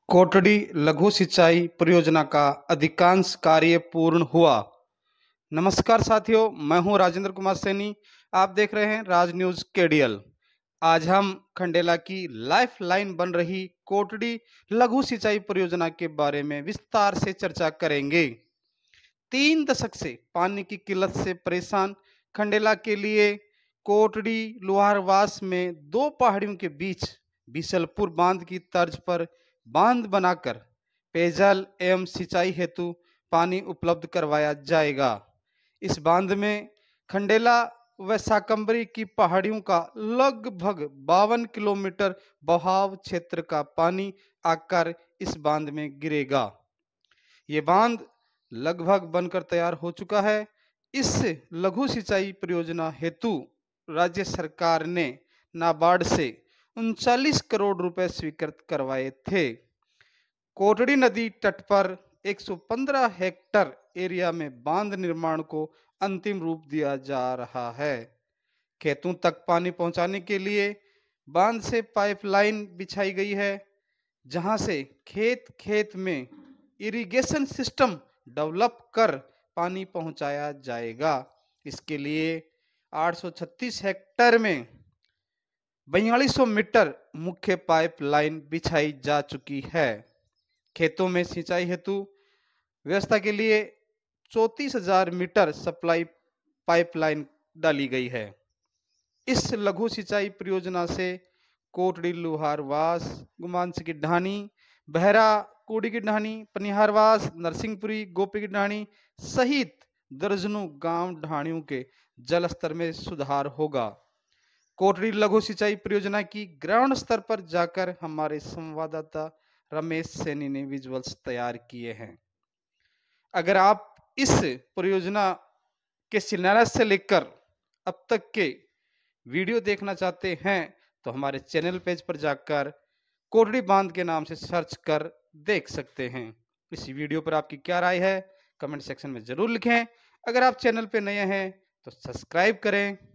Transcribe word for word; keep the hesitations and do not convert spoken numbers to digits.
कोटड़ी लघु सिंचाई परियोजना का अधिकांश कार्य पूर्ण हुआ। नमस्कार साथियों, मैं हूं राजेंद्र कुमार सैनी। आप देख रहे हैं राज न्यूज केडीएल। आज हम खंडेला की लाइफ लाइन बन रही कोटड़ी लघु सिंचाई परियोजना के बारे में विस्तार से चर्चा करेंगे। तीन दशक से पानी की किल्लत से परेशान खंडेला के लिए कोटड़ी लोहारवास में दो पहाड़ियों के बीच बिशलपुर बांध की तर्ज पर बांध बनाकर पेयजल एवं सिंचाई हेतु पानी उपलब्ध करवाया जाएगा। इस बांध में खंडेला व शाकंभरी की पहाड़ियों का लगभग बावन किलोमीटर बहाव क्षेत्र का पानी आकर इस बांध में गिरेगा। ये बांध लगभग बनकर तैयार हो चुका है। इस लघु सिंचाई परियोजना हेतु राज्य सरकार ने नाबार्ड से उनचालीस करोड़ रुपए स्वीकृत करवाए थे। कोटड़ी नदी तट पर एक सौ पंद्रह हेक्टेयर एरिया में बांध निर्माण को अंतिम रूप दिया जा रहा है। खेतों तक पानी पहुंचाने के लिए बांध से पाइपलाइन बिछाई गई है, जहां से खेत खेत में इरिगेशन सिस्टम डेवलप कर पानी पहुंचाया जाएगा। इसके लिए आठ सौ छत्तीस हेक्टेयर में बयालीस सौ मीटर मुख्य पाइपलाइन बिछाई जा चुकी है। खेतों में सिंचाई हेतु व्यवस्था के लिए चौंतीस हजार मीटर सप्लाई पाइपलाइन डाली गई है। इस लघु सिंचाई परियोजना से कोटड़ी लोहारवास, गुमांस की ढाणी, बहरा कोडी की ढाणी, पनिहारवास, नरसिंहपुरी, गोपी की ढाणी सहित दर्जनों गांव ढाणियों के जल स्तर में सुधार होगा। कोटड़ी लघु सिंचाई परियोजना की ग्राउंड स्तर पर जाकर हमारे संवाददाता रमेश सैनी ने विजुअल्स तैयार किए हैं। अगर आप इस परियोजना के शिलान्यास से लेकर अब तक के वीडियो देखना चाहते हैं तो हमारे चैनल पेज पर जाकर कोटड़ी बांध के नाम से सर्च कर देख सकते हैं। इस वीडियो पर आपकी क्या राय है कमेंट सेक्शन में जरूर लिखें। अगर आप चैनल पे नए हैं तो सब्सक्राइब करें।